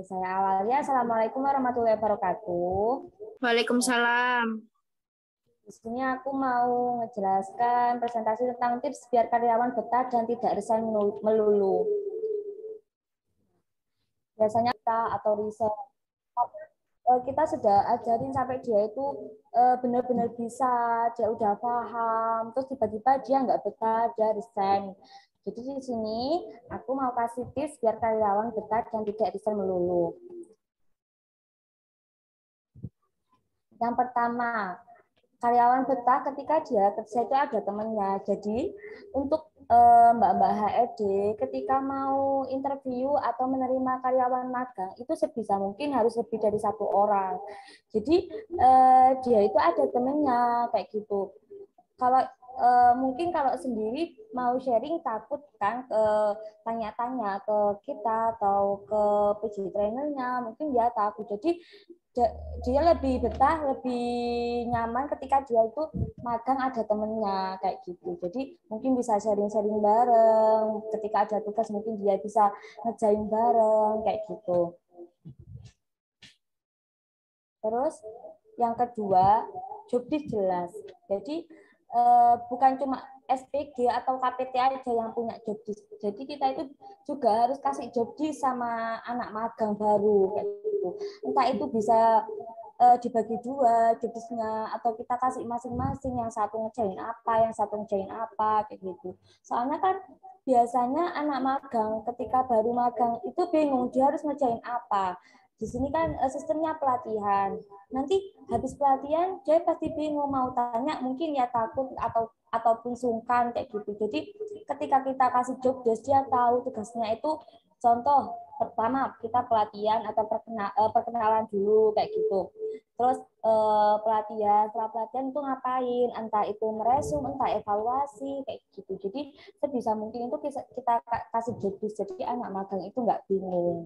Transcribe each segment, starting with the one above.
saya awali. Assalamualaikum warahmatullahi wabarakatuh. Waalaikumsalam. Di sini aku mau menjelaskan presentasi tentang tips biar karyawan betah dan tidak resign melulu. Biasanya kita atau resign kita sudah ajarin sampai dia itu benar-benar bisa, dia udah paham, terus tiba-tiba dia nggak betah, dia resign. Jadi di sini aku mau kasih tips biar karyawan betah dan tidak resign melulu. Yang pertama, karyawan betah ketika dia kerja itu ada temannya. Jadi untuk Mbak-mbak HRD ketika mau interview atau menerima karyawan magang itu sebisa mungkin harus lebih dari 1 orang. Jadi dia itu ada temannya kayak gitu. Kalau mungkin kalau sendiri mau sharing takut kan tanya-tanya ke kita atau ke PJ trainernya, mungkin dia takut. Jadi dia lebih betah, lebih nyaman ketika dia itu magang ada temennya kayak gitu. Jadi mungkin bisa sharing-sharing bareng, ketika ada tugas mungkin dia bisa ngerjain bareng kayak gitu. Terus yang kedua, job desk jelas. Jadi bukan cuma SPG atau KPT aja yang punya job desk. Jadi kita itu juga harus kasih job desk sama anak magang baru kayak gitu. Entah itu bisa dibagi 2 job desk-nya atau kita kasih masing-masing, yang satu ngerjain apa, yang satu ngerjain apa kayak gitu. Soalnya kan biasanya anak magang ketika baru magang itu bingung dia harus ngerjain apa. Di sini kan sistemnya pelatihan. Nanti habis pelatihan dia pasti bingung mau tanya, mungkin ya takut ataupun sungkan kayak gitu. Jadi ketika kita kasih job desk dia tahu tugasnya itu, contoh pertama kita pelatihan atau perkenalan dulu kayak gitu. Terus pelatihan, setelah pelatihan itu ngapain? Entah itu meresum, entah evaluasi kayak gitu. Jadi sebisa mungkin itu kita kasih job desk jadi anak magang itu nggak bingung.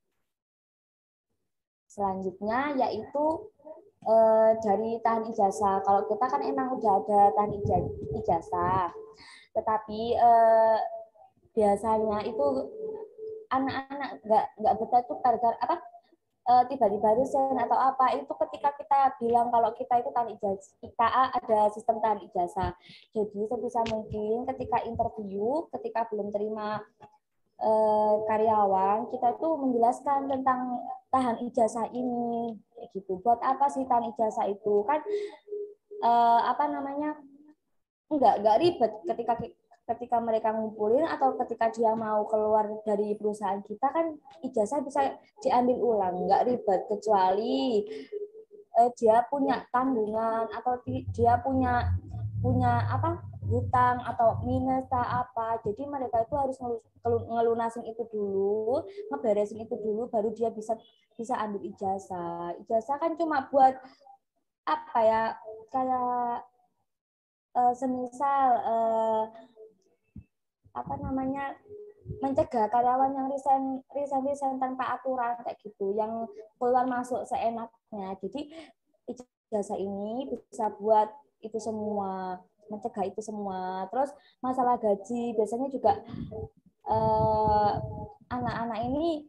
Selanjutnya yaitu dari tahan ijazah. Kalau kita kan emang udah ada tahan ijazah, tetapi biasanya itu anak-anak nggak betah tuh gara-gara apa, tiba-tiba resign atau apa, itu ketika kita bilang kalau kita itu tahan ijazah, kita ada sistem tahan ijazah. Jadi sebisa mungkin ketika interview, ketika belum terima karyawan, kita tuh menjelaskan tentang tahan ijazah ini kayak gitu. Buat apa sih tahan ijazah itu? Kan apa namanya? Enggak ribet ketika mereka ngumpulin atau ketika dia mau keluar dari perusahaan kita, kan ijazah bisa diambil ulang, enggak ribet, kecuali dia punya tanggungan atau dia punya apa, hutang atau minus apa. Jadi mereka itu harus ngelunasin itu dulu, ngeberesin itu dulu, baru dia bisa ambil ijazah. Ijazah kan cuma buat apa ya, kayak semisal apa namanya, mencegah karyawan yang resign tanpa aturan kayak gitu, yang keluar masuk seenaknya. Jadi ijazah ini bisa buat itu semua, mencegah itu semua. Terus masalah gaji, biasanya juga anak-anak ini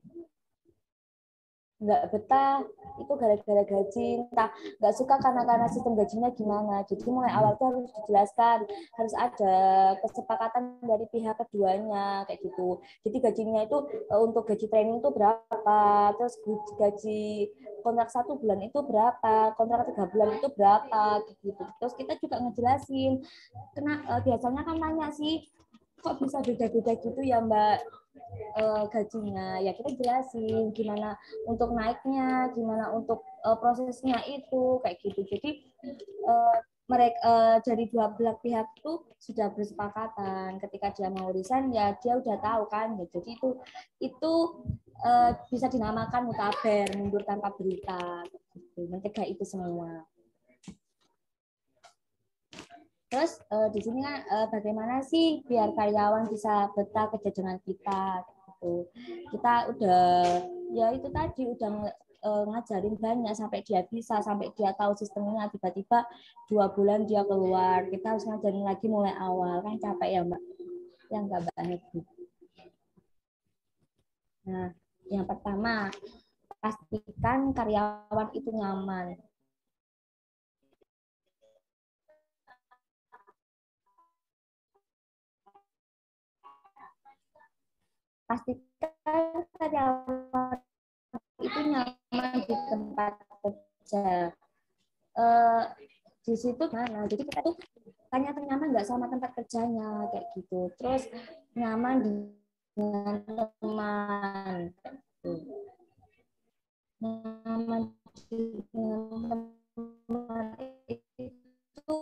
nggak betah itu gara-gara gaji, entah nggak suka karena sistem gajinya gimana. Jadi mulai awal tuh harus dijelaskan, harus ada kesepakatan dari pihak keduanya kayak gitu. Jadi gajinya itu untuk gaji training itu berapa, terus gaji kontrak 1 bulan itu berapa, kontrak 3 bulan itu berapa gitu. Terus kita juga ngejelasin, biasanya kan tanya sih, kok bisa beda-beda gitu ya Mbak gajinya. Ya kita jelasin gimana untuk naiknya, gimana untuk prosesnya itu kayak gitu. Jadi mereka dari dua belah pihak itu sudah bersepakatan. Ketika dia mau resign ya dia udah tahu kan. Ya, jadi itu bisa dinamakan mutaber, mundur tanpa berita. Gitu. Mencegah itu semua. Terus di sini kan bagaimana sih biar karyawan bisa betah kerja dengan kita gitu. Kita udah ya itu tadi udah ngajarin banyak sampai dia bisa, sampai dia tahu sistemnya, tiba-tiba 2 bulan dia keluar. Kita harus ngajarin lagi mulai awal, kan capek ya Mbak. Yang nggak Mbak Hedi. Nah, yang pertama pastikan karyawan itu nyaman. Pastikan karyawan itu nyaman di tempat kerja. Di situ mana? Jadi kita tuh tanya nyaman nggak sama tempat kerjanya kayak gitu. Terus nyaman dengan teman. Nyaman dengan teman itu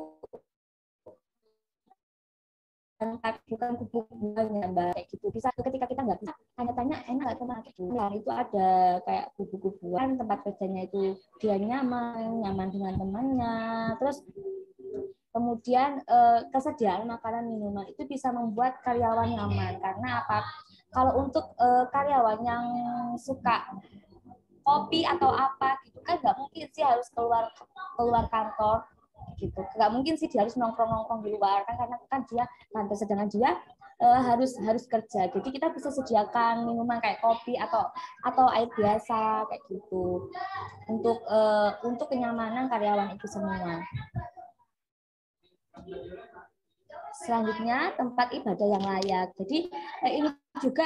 bukan kubu-kubuannya Mbak kayak gitu. Bisa ketika kita nggak bisa tanya-tanya enak nggak teman gitu. Nah, itu ada kayak kubu-kubuan tempat kerjanya itu dia nyaman dengan temannya. Terus kemudian kesediaan makanan minuman itu bisa membuat karyawan nyaman karena apa? Kalau untuk karyawan yang suka kopi atau apa gitu kan nggak mungkin sih harus keluar kantor gitu, nggak mungkin sih dia harus nongkrong di luar kan karena kan dia kantor, sedangkan dia harus kerja. Jadi kita bisa sediakan minuman kayak kopi atau air biasa kayak gitu untuk kenyamanan karyawan itu semua. Selanjutnya tempat ibadah yang layak. Jadi ini juga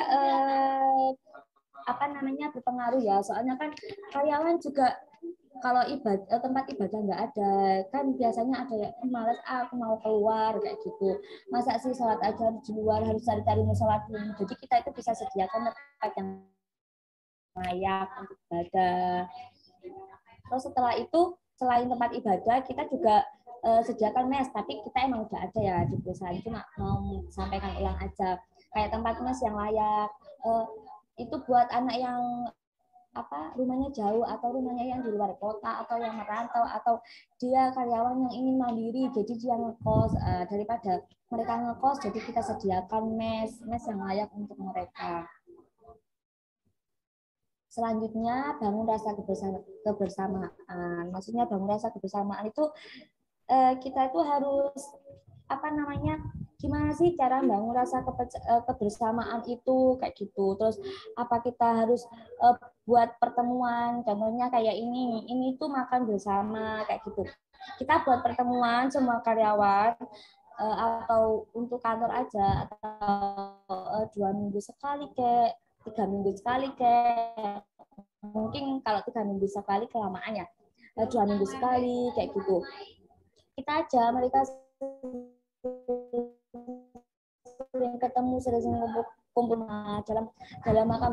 berpengaruh ya. Soalnya kan karyawan juga kalau tempat ibadah nggak ada, kan biasanya ada yang malas, aku mau keluar kayak gitu. Masa sih sholat aja di luar, harus cari-cari sholat dulu. Jadi kita itu bisa sediakan tempat yang layak untuk ibadah. Terus setelah itu selain tempat ibadah kita juga sediakan mes, tapi kita emang udah ada ya di perusahaan, cuma mau sampaikan ulang aja kayak tempat mes yang layak itu buat anak yang rumahnya jauh atau rumahnya yang di luar kota atau yang merantau atau dia karyawan yang ingin mandiri jadi dia ngekos, daripada mereka ngekos jadi kita sediakan mes yang layak untuk mereka. Selanjutnya bangun rasa kebersamaan. Maksudnya bangun rasa kebersamaan itu kita itu harus gimana sih cara bangun rasa kebersamaan itu kayak gitu. Terus apa kita harus buat pertemuan, contohnya kayak ini tuh makan bersama kayak gitu. Kita buat pertemuan semua karyawan atau untuk kantor aja atau 2 minggu sekali kayak 3 minggu sekali kayak mungkin kalau 3 minggu sekali kelamaan ya 2 minggu sekali kayak gitu. Kita aja mereka sering ketemu, sering kumpul dalam makan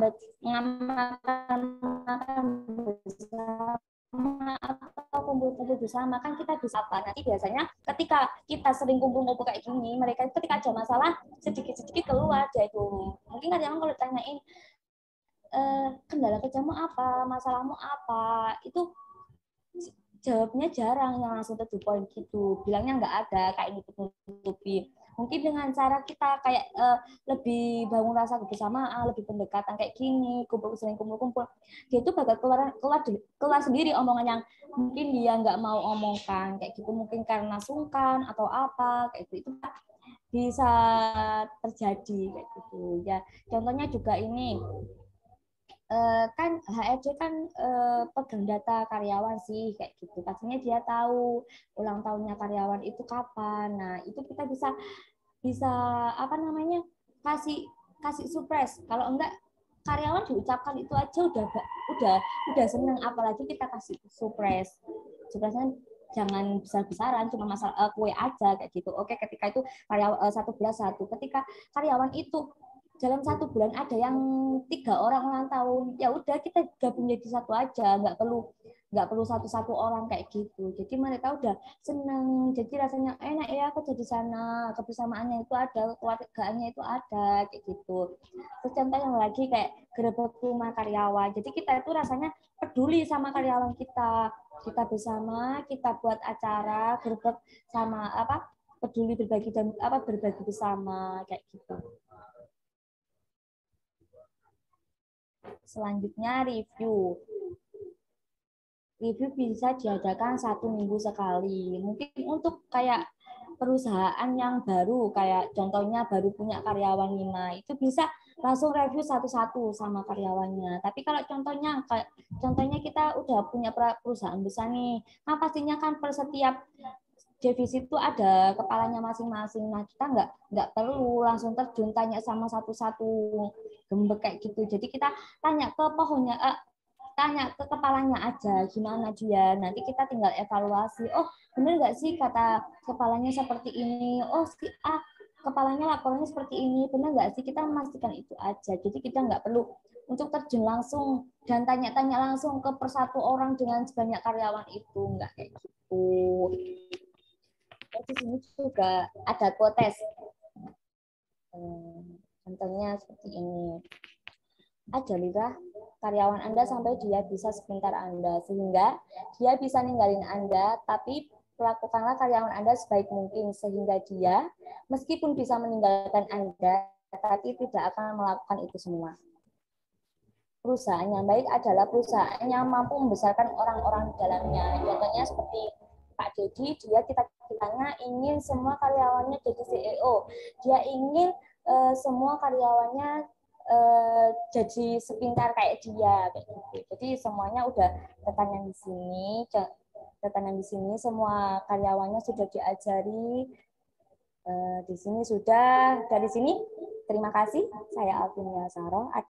bersama atau kumpul bersama kan kita bisa nanti biasanya ketika kita sering kumpul kayak gini mereka ketika ada masalah sedikit keluar aja itu. Mungkin kan kalau ditanyain kendala kerjamu apa, masalahmu apa, itu jawabnya jarang yang langsung to the point gitu, bilangnya nggak ada kayak nutup-nutupi. Mungkin dengan cara kita kayak lebih bangun rasa kebersamaan, lebih pendekatan kayak gini, sering kumpul, dia itu bakal keluar sendiri omongan yang mungkin dia nggak mau omongkan kayak gitu, mungkin karena sungkan atau apa kayak gitu, itu bisa terjadi kayak gitu ya. Contohnya juga ini kan HRD kan pegang data karyawan sih kayak gitu. Pastinya dia tahu ulang tahunnya karyawan itu kapan. Nah, itu kita bisa kasih surprise. Kalau enggak karyawan diucapkan itu aja udah seneng, apalagi kita kasih surprise. Surprise-nya jangan besar-besaran, cuma masalah kue aja kayak gitu. Oke, ketika itu karyawan 1+1. Ketika karyawan itu dalam 1 bulan ada yang 3 orang ulang tahun, ya udah kita gabung jadi satu aja, nggak perlu satu orang kayak gitu. Jadi mereka udah seneng, jadi rasanya enak ya kerja di sana, kebersamaannya itu ada, keluargaannya itu ada kayak gitu. Terus contoh yang lagi kayak gerebek rumah karyawan, jadi kita itu rasanya peduli sama karyawan kita bersama, kita buat acara gerebek sama peduli berbagi bersama kayak gitu. Selanjutnya review. Review bisa diadakan 1 minggu sekali. Mungkin untuk kayak perusahaan yang baru, kayak contohnya baru punya karyawan 5, itu bisa langsung review satu-satu sama karyawannya. Tapi kalau contohnya kita udah punya perusahaan besar nih, nah pastinya kan per setiap divisi itu ada kepalanya masing-masing. Nah, kita nggak perlu langsung terjun tanya sama satu-satu gembek kayak gitu. Jadi kita tanya ke pohonnya, tanya ke kepalanya aja gimana dia. Nanti kita tinggal evaluasi. Oh, bener nggak sih kata kepalanya seperti ini? Oh, si A kepalanya laporannya seperti ini. Bener nggak sih? Kita memastikan itu aja. Jadi kita nggak perlu untuk terjun langsung dan tanya-tanya langsung ke persatu orang dengan sebanyak karyawan itu. Nggak kayak gitu. Di sini juga ada quotes. Contohnya seperti ini. Ajarilah karyawan Anda sampai dia bisa sepintar Anda, sehingga dia bisa ninggalin Anda, tapi lakukanlah karyawan Anda sebaik mungkin, sehingga dia meskipun bisa meninggalkan Anda, tapi tidak akan melakukan itu semua. Perusahaan yang baik adalah perusahaan yang mampu membesarkan orang-orang di dalamnya. Contohnya seperti Pak Dedi, dia cita-citanya ingin semua karyawannya jadi CEO. Dia ingin semua karyawannya jadi sepintar kayak dia, kayak gitu. Jadi semuanya udah tertanam di sini, semua karyawannya sudah diajari. Di sini sudah. Dari sini, terima kasih. Saya Alvinia Saro.